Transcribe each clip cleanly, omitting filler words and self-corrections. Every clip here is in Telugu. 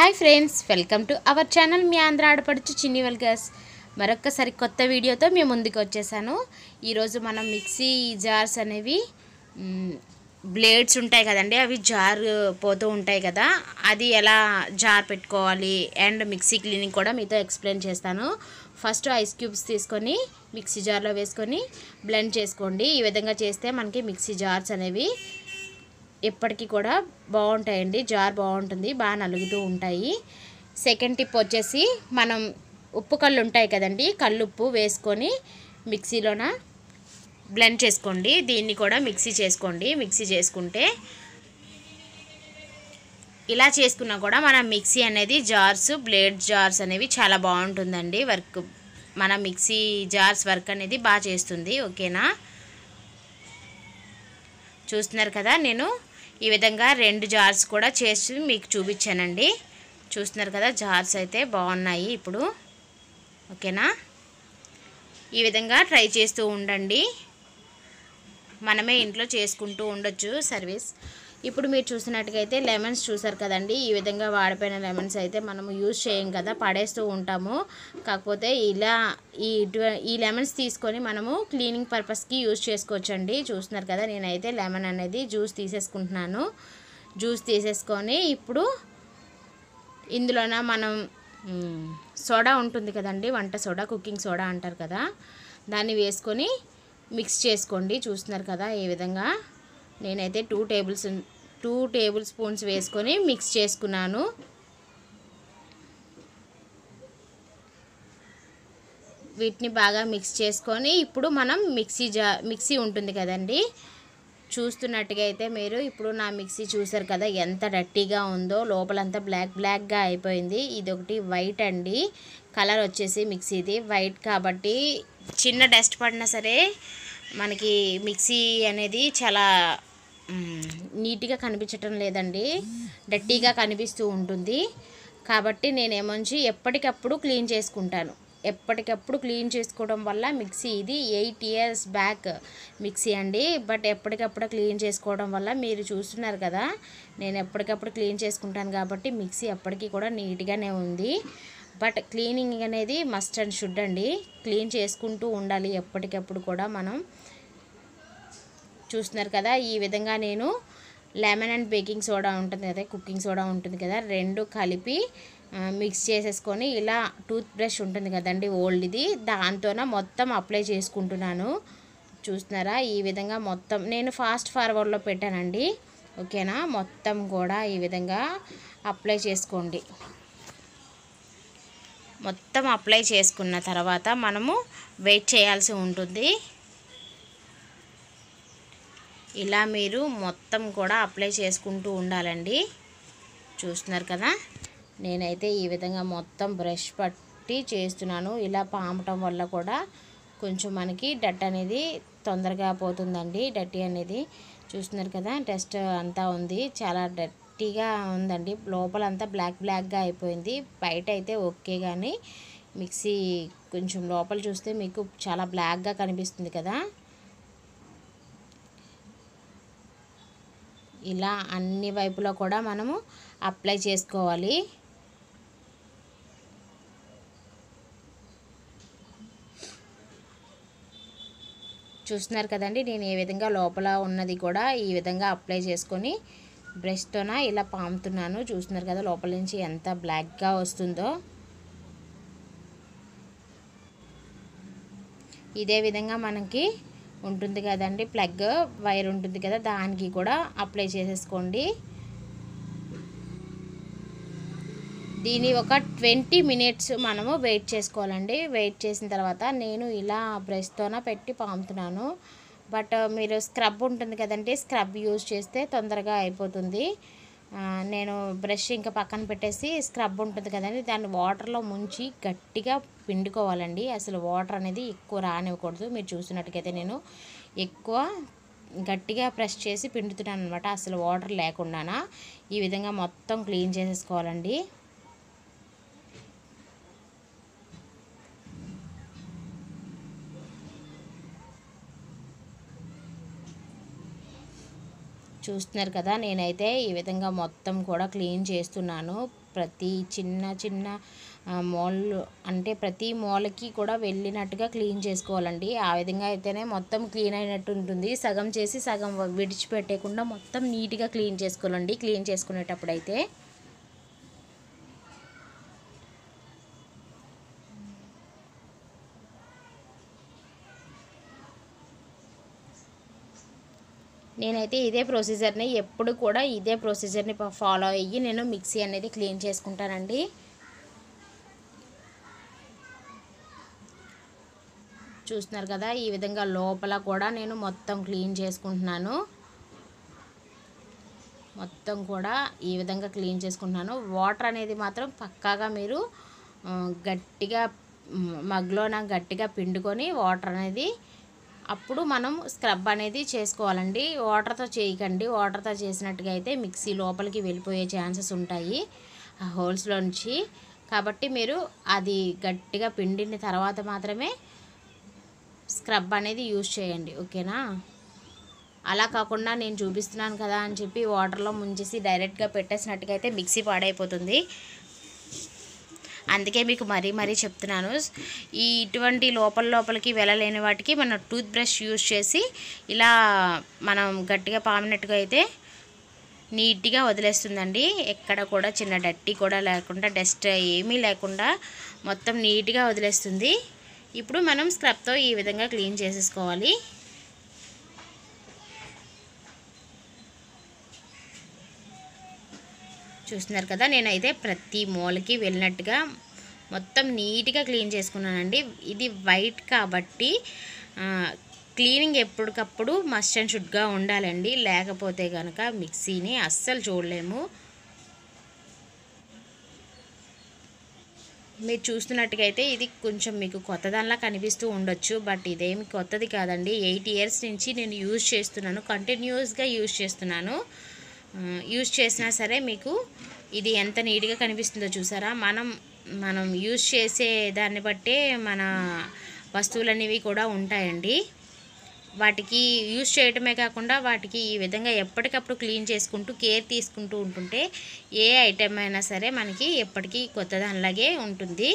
Hi friends, welcome to our channel. మీ ఆంధ్ర ఆడపడుచు చిన్ని వెల్గస్ మరొకసారి కొత్త వీడియోతో మేము ముందుకు వచ్చేసాను. ఈరోజు మనం మిక్సీ జార్స్ అనేవి బ్లేడ్స్ ఉంటాయి కదండి, అవి జార్ పోతూ ఉంటాయి కదా, అది ఎలా జార్ పెట్టుకోవాలి అండ్ మిక్సీ క్లీనింగ్ కూడా మీతో ఎక్స్ప్లెయిన్ చేస్తాను. ఫస్ట్ ఐస్ క్యూబ్స్ తీసుకొని మిక్సీ జార్లో వేసుకొని బ్లెండ్ చేసుకోండి. ఈ విధంగా చేస్తే మనకి మిక్సీ జార్స్ అనేవి ఎప్పటికీ కూడా బాగుంటాయండి. జార్ బాగుంటుంది, బాగా నలుగుతూ ఉంటాయి. సెకండ్ టిప్ వచ్చేసి, మనం ఉప్పు కళ్ళు ఉంటాయి కదండి, కల్లుప్పు వేసుకొని మిక్సీలోన బ్లెండ్ చేసుకోండి. దీన్ని కూడా మిక్సీ చేసుకోండి. మిక్సీ చేసుకుంటే ఇలా చేసుకున్నా కూడా మన మిక్సీ అనేది జార్స్, బ్లేడ్ జార్స్ అనేవి చాలా బాగుంటుందండి. వర్క్ మన మిక్సీ జార్స్ వర్క్ అనేది బాగా చేస్తుంది. ఓకేనా, చూస్తున్నారు కదా, నేను ఈ విధంగా 2 జార్స్ కూడా చేసి మీకు చూపించానండి. చూస్తున్నారు కదా, జార్స్ అయితే బాగున్నాయి ఇప్పుడు. ఓకేనా, ఈ విధంగా ట్రై చేస్తూ ఉండండి. మనమే ఇంట్లో చేసుకుంటూ ఉండొచ్చు సర్వీస్. ఇప్పుడు మీరు చూసినట్టుగైతే లెమన్స్ చూసారు కదండి, ఈ విధంగా వాడిపోయిన లెమన్స్ అయితే మనము యూజ్ చేయం కదా, పడేస్తూ ఉంటాము. కాకపోతే ఇలా ఈ లెమన్స్ తీసుకొని మనము క్లీనింగ్ పర్పస్కి యూజ్ చేసుకోవచ్చండి. చూస్తున్నారు కదా, నేనైతే లెమన్ అనేది జ్యూస్ తీసేసుకుంటున్నాను. జ్యూస్ తీసేసుకొని ఇప్పుడు ఇందులోన మనం సోడా ఉంటుంది కదండి, వంట సోడా, కుకింగ్ సోడా అంటారు కదా, దాన్ని వేసుకొని మిక్స్ చేసుకోండి. చూస్తున్నారు కదా, ఈ విధంగా నేనైతే 2 టేబుల్ స్పూన్స్ వేసుకొని మిక్స్ చేసుకున్నాను. వీటిని బాగా మిక్స్ చేసుకొని ఇప్పుడు మనం మిక్సీ ఉంటుంది కదండి, చూస్తున్నట్టుగా అయితే మీరు ఇప్పుడు నా మిక్సీ చూసారు కదా ఎంత డర్టీగా ఉందో, లోపలంతా బ్లాక్గా అయిపోయింది. ఇదొకటి వైట్ అండి, కలర్ వచ్చేసి మిక్సీది వైట్ కాబట్టి చిన్న డస్ట్ పడినా సరే మనకి మిక్సీ అనేది చాలా నీట్గా కనిపించటం లేదండి, డర్టీగా కనిపిస్తూ ఉంటుంది. కాబట్టి నేనేమొంచి ఎప్పటికప్పుడు క్లీన్ చేసుకుంటాను. ఎప్పటికప్పుడు క్లీన్ చేసుకోవడం వల్ల మిక్సీ ఇది 8 years బ్యాక్ మిక్సీ అండి. బట్ ఎప్పటికప్పుడు క్లీన్ చేసుకోవడం వల్ల మీరు చూస్తున్నారు కదా, నేను ఎప్పటికప్పుడు క్లీన్ చేసుకుంటాను కాబట్టి మిక్సీ ఎప్పటికీ కూడా నీట్గానే ఉంది. బట్ క్లీనింగ్ అనేది మస్ట్ అండ్ షుడ్ అండి, క్లీన్ చేసుకుంటూ ఉండాలి ఎప్పటికప్పుడు కూడా మనం. చూస్తున్నారు కదా, ఈ విధంగా నేను లెమన్ అండ్ బేకింగ్ సోడా ఉంటుంది కదా, కుకింగ్ సోడా ఉంటుంది కదా, 2 కలిపి మిక్స్ చేసేసుకొని ఇలా టూత్ బ్రష్ ఉంటుంది కదండి ఓల్డ్ది, దాంతోన మొత్తం అప్లై చేసుకుంటున్నాను. చూస్తున్నారా, ఈ విధంగా మొత్తం నేను ఫాస్ట్ ఫార్వర్డ్లో పెట్టానండి. ఓకేనా, మొత్తం కూడా ఈ విధంగా అప్లై చేసుకోండి. మొత్తం అప్లై చేసుకున్న తర్వాత మనము వెయిట్ చేయాల్సి ఉంటుంది. ఇలా మీరు మొత్తం కూడా అప్లై చేసుకుంటూ ఉండాలండి. చూస్తున్నారు కదా, నేనైతే ఈ విధంగా మొత్తం బ్రష్ పట్టి చేస్తున్నాను. ఇలా పామటం వల్ల కూడా కొంచెం మనకి డట్ అనేది తొందరగా పోతుందండి, డర్టీ అనేది. చూస్తున్నారు కదా, డస్ట్ అంతా ఉంది, చాలా డర్టీగా ఉందండి, లోపలంతా బ్లాక్గా అయిపోయింది. బయట అయితే ఓకే, కానీ మిక్సీ కొంచెం లోపల చూస్తే మీకు చాలా బ్లాక్గా కనిపిస్తుంది కదా. ఇలా అన్ని వైపులా కూడా మనము అప్లై చేసుకోవాలి. చూస్తున్నారు కదండి, నేను ఏ విధంగా లోపల ఉన్నది కూడా ఈ విధంగా అప్లై చేసుకొని బ్రష్తోన ఇలా పాముతున్నాను. చూస్తున్నారు కదా, లోపల నుంచి ఎంత బ్లాక్గా వస్తుందో. ఇదే విధంగా మనకి ఉంటుంది కదండి, ప్లగ్ వైర్ ఉంటుంది కదా, దానికి కూడా అప్లై చేసేసుకోండి. దీన్ని ఒక 20 minutes మనము వెయిట్ చేసుకోవాలండి. వెయిట్ చేసిన తర్వాత నేను ఇలా బ్రష్తోన పెట్టి పాముతున్నాను. బట్ మీరు స్క్రబ్ ఉంటుంది కదండి, స్క్రబ్ యూజ్ చేస్తే తొందరగా అయిపోతుంది. నేను బ్రష్ ఇంకా పక్కన పెట్టేసి స్క్రబ్ ఉంటుంది కదండి, దాన్ని వాటర్లో ముంచి గట్టిగా పిండుకోవాలండి. అసలు వాటర్ అనేది ఎక్కువ రానివ్వకూడదు. మీరు చూసినట్టుగైతే నేను ఎక్కువ గట్టిగా ప్రెస్ చేసి పిండుతున్నాను అనమాట, అసలు వాటర్ లేకుండానా. ఈ విధంగా మొత్తం క్లీన్ చేసేసుకోవాలండి. చూస్తున్నారు కదా, నేనైతే ఈ విధంగా మొత్తం కూడా క్లీన్ చేస్తున్నాను. ప్రతి చిన్న చిన్న మూలలు అంటే ప్రతి మూలకి కూడా వెళ్ళినట్టుగా క్లీన్ చేసుకోవాలండి. ఆ విధంగా అయితేనే మొత్తం క్లీన్ అయినట్టు ఉంటుంది. సగం చేసి సగం విడిచిపెట్టకుండా మొత్తం నీట్గా క్లీన్ చేసుకోవాలండి. క్లీన్ చేసుకునేటప్పుడు అయితే నేనైతే ఇదే ప్రొసీజర్ని ఎప్పుడు కూడా ఇదే ప్రొసీజర్ని ఫాలో అయ్యి నేను మిక్సీ అనేది క్లీన్ చేసుకుంటానండి. చూస్తున్నారు కదా, ఈ విధంగా లోపల కూడా నేను మొత్తం క్లీన్ చేసుకుంటున్నాను. మొత్తం కూడా ఈ విధంగా క్లీన్ చేసుకుంటున్నాను. వాటర్ అనేది మాత్రం పక్కాగా మీరు గట్టిగా మగ్లోన గట్టిగా పిండుకొని వాటర్ అనేది అప్పుడు మనం స్క్రబ్ అనేది చేసుకోవాలండి. వాటర్తో చేయకండి. వాటర్తో చేసినట్టుగా అయితే మిక్సీ లోపలికి వెళ్ళిపోయే ఛాన్సెస్ ఉంటాయి ఆ హోల్స్లో నుంచి. కాబట్టి మీరు అది గట్టిగా పిండిన తర్వాత మాత్రమే స్క్రబ్ అనేది యూజ్ చేయండి, ఓకేనా? అలా కాకుండా నేను చూపిస్తున్నాను కదా అని చెప్పి వాటర్లో ముంచేసి డైరెక్ట్గా పెట్టేసినట్టుగా అయితే మిక్సీ పాడైపోతుంది. అందుకే మీకు మరీ చెప్తున్నాను, ఇటువంటి లోపలికి వెళ్ళలేని వాటికి మనం టూత్ బ్రష్ యూజ్ చేసి ఇలా మనం గట్టిగా పామినట్టుగా అయితే నీట్గా వదిలేస్తుందండి. ఎక్కడ కూడా చిన్న డట్టి కూడా లేకుండా, డస్ట్ ఏమీ లేకుండా మొత్తం నీట్గా వదిలేస్తుంది. ఇప్పుడు మనం స్క్రబ్తో ఈ విధంగా క్లీన్ చేసేసుకోవాలి. చూస్తున్నారు కదా, నేనైతే ప్రతి మూలకి వెళ్ళినట్టుగా మొత్తం నీట్గా క్లీన్ చేసుకున్నానండి. ఇది వైట్ కాబట్టి క్లీనింగ్ ఎప్పటికప్పుడు మస్ట్ అండ్ షుడ్గా ఉండాలండి. లేకపోతే కనుక మిక్సీని అస్సలు చూడలేము. మీరు చూస్తున్నట్టుగా అయితే ఇది కొంచెం మీకు కొత్తదానిలా కనిపిస్తూ ఉండొచ్చు, బట్ ఇదేమి కొత్తది కాదండి. 8 ఇయర్స్ నుంచి నేను యూజ్ చేస్తున్నాను, కంటిన్యూస్గా యూజ్ చేస్తున్నాను. యూజ్ చేసినా సరే మీకు ఇది ఎంత నీట్గా కనిపిస్తుందో చూసారా. మనం యూజ్ చేసే దాన్ని బట్టే మన వస్తువులు అనేవి కూడా ఉంటాయండి. వాటికి యూజ్ చేయటమే కాకుండా వాటికి ఈ విధంగా ఎప్పటికప్పుడు క్లీన్ చేసుకుంటూ కేర్ తీసుకుంటూ ఉంటుంటే ఏ ఐటెం అయినా సరే మనకి ఎప్పటికీ కొత్తదానిలాగే ఉంటుంది.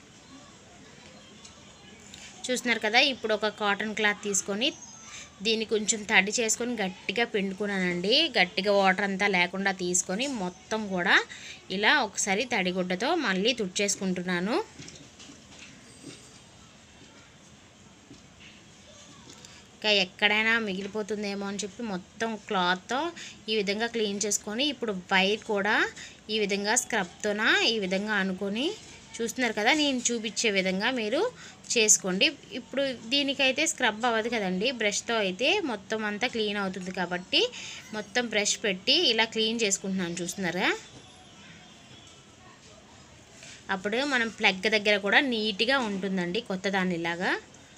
చూస్తున్నారు కదా, ఇప్పుడు ఒక కాటన్ క్లాత్ తీసుకొని దీన్ని కొంచెం తడి చేసుకొని గట్టిగా పిండుకున్నానండి. గట్టిగా వాటర్ అంతా లేకుండా తీసుకొని మొత్తం కూడా ఇలా ఒకసారి తడిగుడ్డతో మళ్ళీ తుడిచేసుకుంటున్నాను. ఇంకా ఎక్కడైనా మిగిలిపోతుందేమో అని చెప్పి మొత్తం క్లాత్తో ఈ విధంగా క్లీన్ చేసుకొని ఇప్పుడు వైర్ కూడా ఈ విధంగా స్క్రబ్తోన ఈ విధంగా అనుకొని చూస్తున్నారు కదా, నేను చూపించే విధంగా మీరు చేసుకోండి. ఇప్పుడు దీనికైతే స్క్రబ్ అవ్వదు కదండి, బ్రష్తో అయితే మొత్తం అంతా క్లీన్ అవుతుంది. కాబట్టి మొత్తం బ్రష్ పెట్టి ఇలా క్లీన్ చేసుకుంటున్నాను, చూస్తున్నారా. అప్పుడు మనం ప్లగ్ దగ్గర కూడా నీట్గా ఉంటుందండి కొత్త దానిలాగా.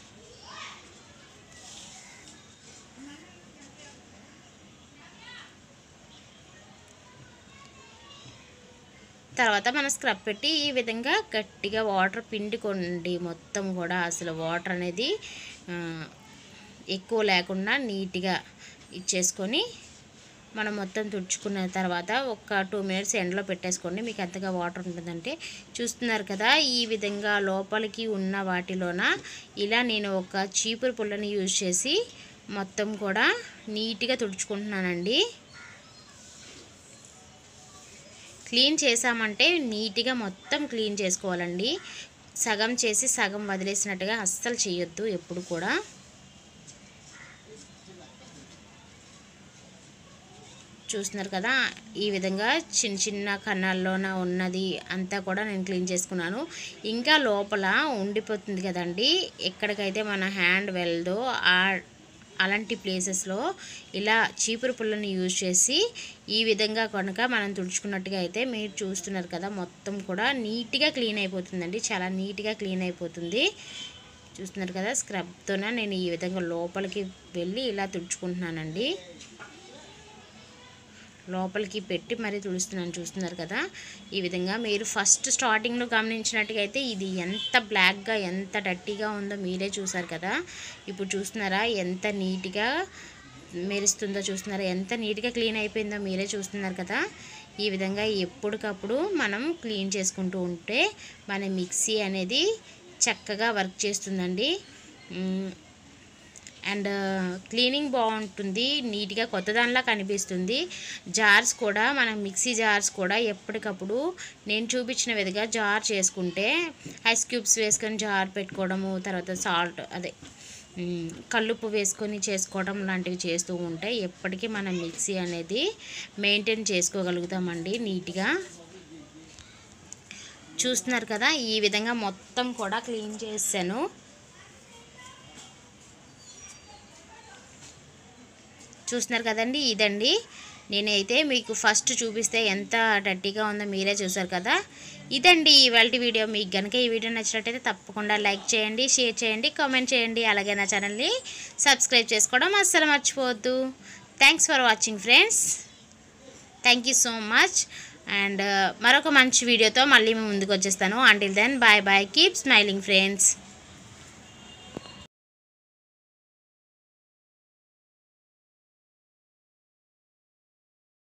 తర్వాత మనం స్క్రబ్ పెట్టి ఈ విధంగా గట్టిగా వాటర్ పిండుకోండి. మొత్తం కూడా అసలు వాటర్ అనేది ఎక్కువ లేకుండా నీట్గా ఇచ్చేసుకొని మనం మొత్తం తుడుచుకున్న తర్వాత ఒక 2 మినిట్స్ ఎండలో పెట్టేసుకోండి. మీకు ఎంతగా వాటర్ ఉంటుందంటే చూస్తున్నారు కదా, ఈ విధంగా లోపలికి ఉన్న వాటిలోన ఇలా నేను ఒక చీపురు పుల్లని యూజ్ చేసి మొత్తం కూడా నీట్గా తుడుచుకుంటున్నానండి. క్లీన్ చేసామంటే నీట్గా మొత్తం క్లీన్ చేసుకోవాలండి. సగం చేసి సగం వదిలేసినట్టుగా అస్సలు చేయొద్దు ఎప్పుడు కూడా. చూస్తున్నారు కదా, ఈ విధంగా చిన్న చిన్న కన్నాల్లోన ఉన్నది అంతా కూడా నేను క్లీన్ చేసుకున్నాను. ఇంకా లోపల ఉండిపోతుంది కదండి, ఎక్కడికైతే మన హ్యాండ్ వెళ్దో అలాంటి ప్లేసెస్లో ఇలా చీపురు పుల్లని యూజ్ చేసి ఈ విధంగా కనుక మనం తుడుచుకున్నట్టుగా అయితే మీరు చూస్తున్నారు కదా, మొత్తం కూడా నీట్గా క్లీన్ అయిపోతుందండి. చాలా నీట్గా క్లీన్ అయిపోతుంది. చూస్తున్నారు కదా, స్క్రబ్తోనే నేను ఈ విధంగా లోపలికి వెళ్ళి ఇలా తుడుచుకుంటున్నానండి. లోపలికి పెట్టి మరీ తుడుస్తున్నాను. చూస్తున్నారు కదా, ఈ విధంగా మీరు ఫస్ట్ స్టార్టింగ్లో గమనించినట్టుగా అయితే ఇది ఎంత బ్లాక్గా ఎంత డర్టీగా ఉందో మీరే చూసారు కదా. ఇప్పుడు చూస్తున్నారా ఎంత నీట్గా మెరుస్తుందో, చూస్తున్నారా ఎంత నీట్గా క్లీన్ అయిపోయిందో మీరే చూస్తున్నారు కదా. ఈ విధంగా ఎప్పటికప్పుడు మనం క్లీన్ చేసుకుంటూ ఉంటే మన మిక్సీ అనేది చక్కగా వర్క్ చేస్తుందండి. అండ్ క్లీనింగ్ బాగుంటుంది, నీట్గా కొత్త దానిలా కనిపిస్తుంది. జార్స్ కూడా మనం మిక్సీ జార్స్ కూడా ఎప్పటికప్పుడు నేను చూపించిన విధంగా జార్ చేసుకుంటే ఐస్ క్యూబ్స్ వేసుకొని జార్ పెట్టుకోవడము, తర్వాత సాల్ట్ కల్లుప్పు వేసుకొని చేసుకోవడం లాంటివి చేస్తూ ఉంటే ఎప్పటికీ మనం మిక్సీ అనేది మెయింటైన్ చేసుకోగలుగుతామండి నీట్గా. చూస్తున్నారు కదా, ఈ విధంగా మొత్తం కూడా క్లీన్ చేశాను. చూస్తున్నారు కదండి, ఇదండి. నేనైతే మీకు ఫస్ట్ చూపిస్తే ఎంత డర్టీగా ఉందో మీరే చూసారు కదా. ఇదండి ఇవాల్టి వీడియో. మీకు కనుక ఈ వీడియో నచ్చినట్టయితే తప్పకుండా లైక్ చేయండి, షేర్ చేయండి, కామెంట్ చేయండి. అలాగే నా ఛానల్ని సబ్స్క్రైబ్ చేసుకోవడం అస్సలు మర్చిపోవద్దు. Thanks for watching friends. Thank you so much. And మరొక మంచి వీడియోతో మళ్ళీ మేము ముందుకు వచ్చేస్తాను. Until then bye bye, keep smiling friends.